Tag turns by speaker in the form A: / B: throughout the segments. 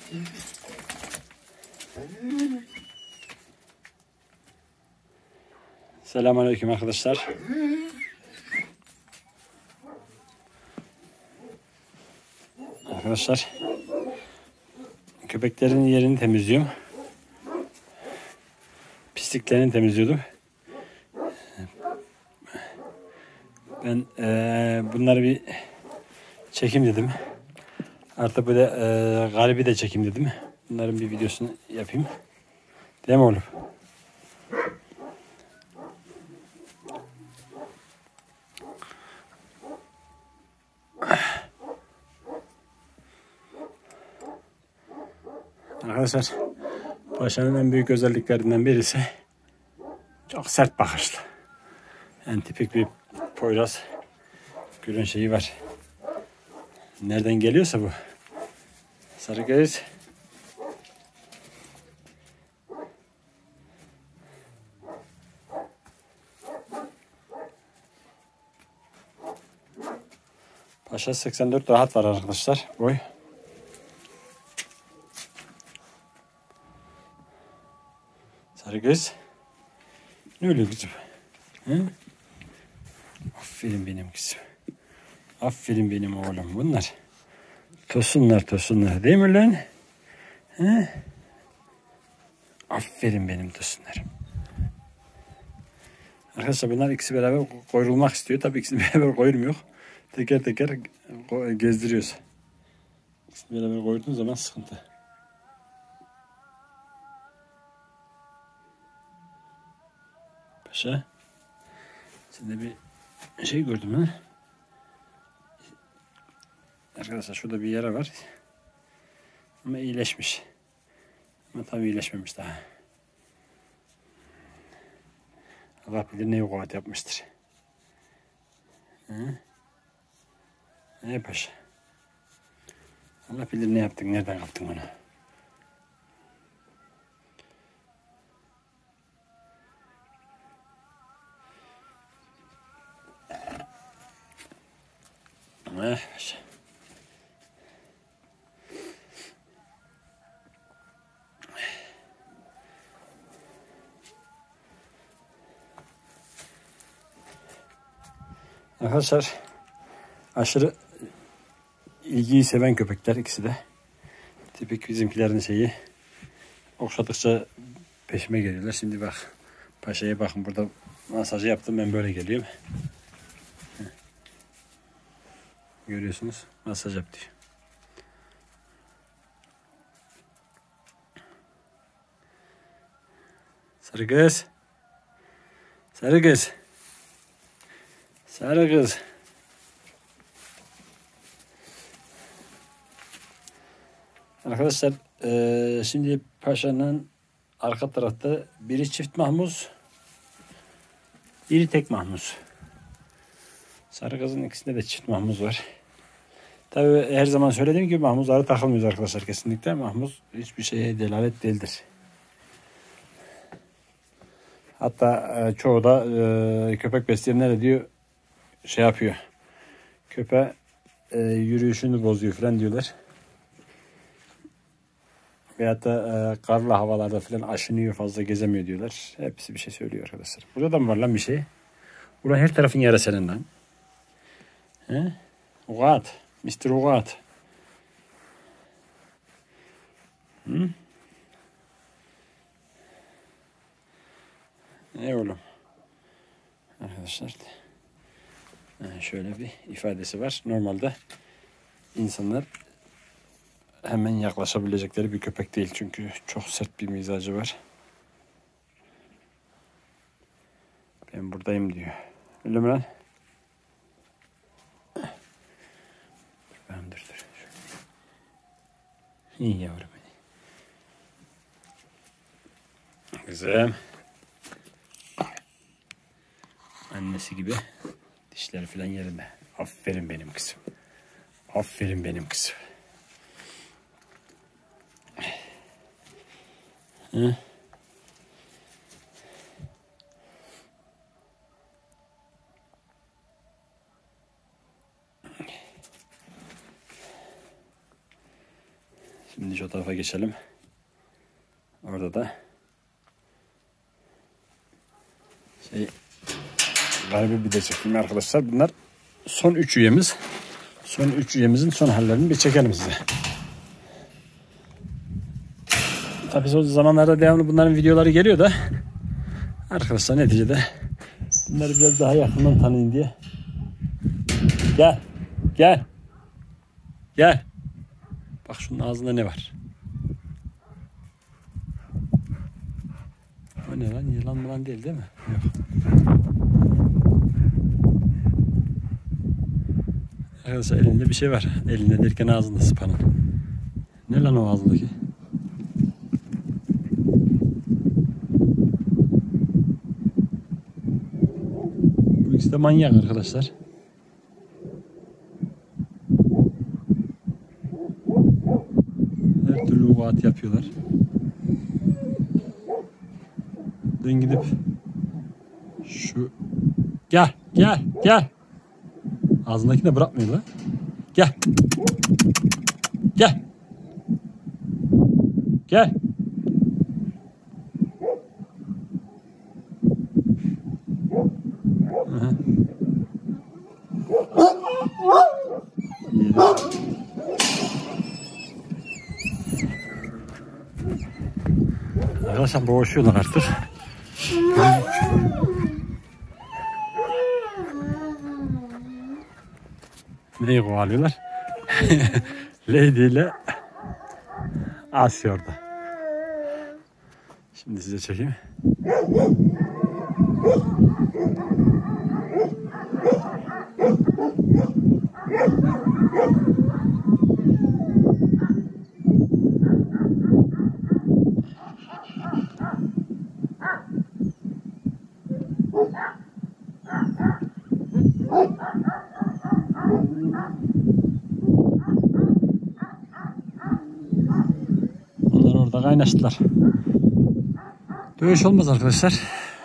A: Selamünaleyküm arkadaşlar. Arkadaşlar, köpeklerin yerini temizliyorum. Pisliklerini temizliyordum. Ben bunları bir çekeyim dedim. Artık böyle garibi de çekeyim dedim. Bunların bir videosunu yapayım. Değil mi oğlum? Arkadaşlar, Paşa'nın en büyük özelliklerinden birisi çok sert bakışlı. Yani tipik bir Poyraz gülün şeyi var. Nereden geliyorsa bu. Sarı göz. Paşa 84 rahat var arkadaşlar. Boy. Sarı göz. Ne oluyor kızım? He? Aferin benim kızım. Aferin benim oğlum. Bunlar tosunlar değil mi lan? He? Aferin benim tosunlarım. Arkadaşlar bunlar ikisi beraber koyulmak istiyor. Tabii ikisi beraber koyulmuyor. Teker teker gezdiriyoruz. İkisi beraber koyulduğun zaman sıkıntı. Paşa. Sen de bir şey gördüm ha. Arkadaşlar şurada bir yara var. Ama iyileşmiş. Ama tabii iyileşmemiş daha. Allah bilir ne yukarı yapmıştır. Hı? Ne paşa? Allah bilir ne yaptın, nereden kaptın onu. Paşa. Arkadaşlar, aşırı ilgiyi seven köpekler ikisi de. Tipik bizimkilerin şeyi. Okşadıkça peşime geliyorlar. Şimdi bak, Paşa'ya bakın, burada masajı yaptım, ben böyle geliyorum. Görüyorsunuz, masaj yaptı. Sarı kız. Sarı kız. Sarı kız. Arkadaşlar, şimdi Paşa'nın arka tarafta biri çift mahmuz, biri tek mahmuz. Sarı kızın ikisinde de çift mahmuz var. Tabii her zaman söylediğim gibi mahmuzlara takılmıyoruz arkadaşlar, kesinlikle. Mahmuz hiçbir şeye delalet değildir. Hatta çoğu da köpek besleyenler de diyor, şey yapıyor. Köpeğe yürüyüşünü bozuyor falan diyorlar. Veyahut da karlı havalarda falan aşınıyor, fazla gezemiyor diyorlar. Hepsi bir şey söylüyor arkadaşlar. Burada da mı var lan bir şey? Burada her tarafın yara senin lan. He? Ugat. Mr. Ugat. Hı? Ne oğlum? Arkadaşlar. Şöyle bir ifadesi var. Normalde insanlar hemen yaklaşabilecekleri bir köpek değil. Çünkü çok sert bir mizacı var. Ben buradayım diyor. Öyle mi lan? Dur. İyi yavrum. Kızım. Annesi gibi dişleri falan yerinde. Aferin benim kızım. Aferin benim kızım. Hı? Şimdi şu tarafa geçelim. Orada da garibi bir de çekeyim arkadaşlar. Bunlar son 3 üyemiz. Son 3 üyemizin son hallerini bir çekelim size. Tabii o zamanlarda devamlı bunların videoları geliyor da arkadaşlar neticede bunları biraz daha yakından tanıyın diye. Gel. Gel. Gel. Bak şunun ağzında ne var? O ne lan? Yılan mılan değil mi? Yok. Arkadaşlar elinde bir şey var. Elinde derken ağzında sıpanın. Ne lan o ağzındaki? Bu ikisi de manyak arkadaşlar. Her türlü vukuat yapıyorlar. Ben gidip şu gel. Ağzındakini de bırakmıyor lan. Gel. Aha. Arkadaşlar boğuşuyorlar artık. Neyi kovalıyorlar? Lady ile Asya orada. Şimdi size çekeyim. Onlar orada kaynaştılar. Dövüş olmaz arkadaşlar.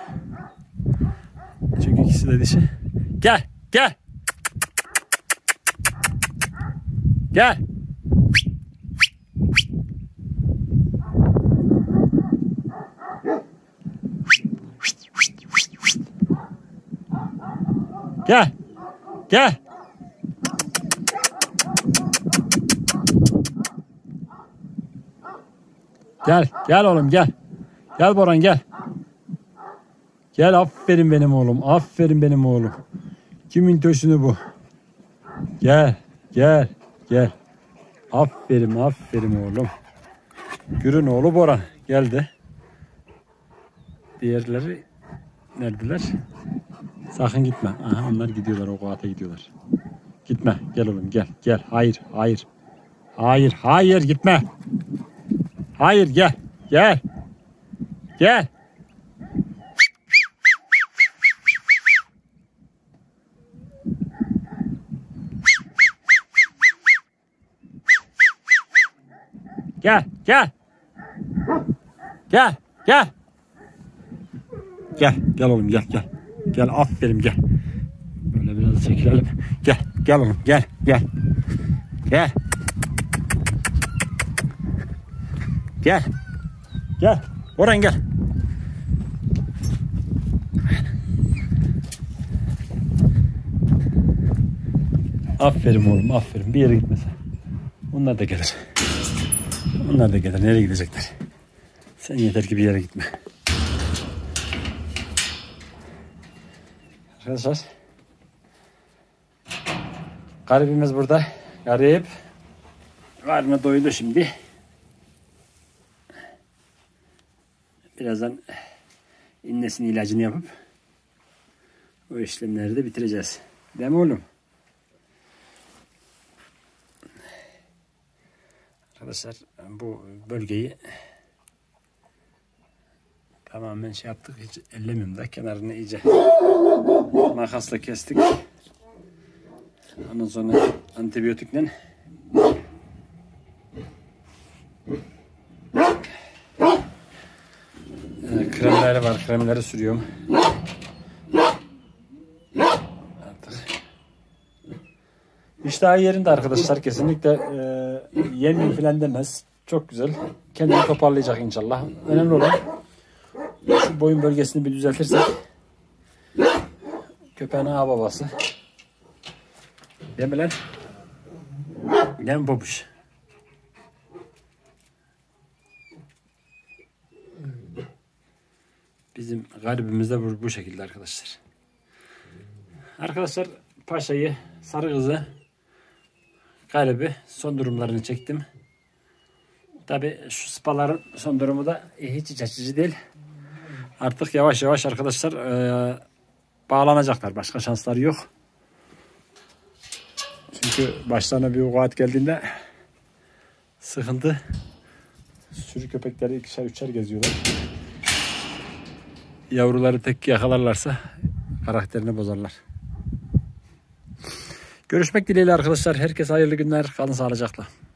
A: Çünkü ikisi de dişi. Gel. Gel. Gel. Gel. Gel oğlum gel. Gel Boran gel. Gel aferin benim oğlum. Aferin benim oğlum. Kimin tösünü bu? Gel. Aferin oğlum. Gürün oğlu Boran geldi. Diğerleri neredeler? Sakın gitme. Aha, onlar gidiyorlar, o kuata gidiyorlar. Gitme. Gel oğlum gel. Hayır gitme. Hayır gel. Gel oğlum gel. Gel aferin gel. Böyle biraz çekilelim. Gel oğlum gel. Gel. Orhan gel. Aferin oğlum aferin. Bir yere gitmesen. Onlar da gelir. Nereye gidecekler? Sen yeter ki bir yere gitme. Arkadaşlar. Garibimiz burada. Garip. Karnı doydu şimdi. Birazdan innesinin ilacını yapıp o işlemleri de bitireceğiz. Değil mi oğlum? Arkadaşlar bu bölgeyi tamamen şey yaptık. Hiç ellemiyorum da kenarını iyice makasla kestik. Ondan sonra antibiyotikle kremleri var. Kremleri sürüyorum. Artık. İştahı yerinde arkadaşlar. Kesinlikle yemiyor falan demez. çok güzel. Kendini toparlayacak inşallah. Önemli olan şu boyun bölgesini bir düzeltirsek köpeğin ağababası. Değil mi lan? Değil mi Popuş? Bizim garibimiz de bu şekilde arkadaşlar. Arkadaşlar paşayı, sarı kızı, garibi son durumlarını çektim. Tabi şu spaların son durumu da hiç iç açıcı değil. Artık yavaş yavaş arkadaşlar bağlanacaklar. Başka şansları yok. Çünkü başlarına bir vukuat geldiğinde sıkıntı. Sürü köpekleri 2'şer 3'er geziyorlar. Yavruları tek yakalarlarsa karakterini bozarlar. Görüşmek dileğiyle arkadaşlar. Herkese hayırlı günler. Kalın sağlıcakla.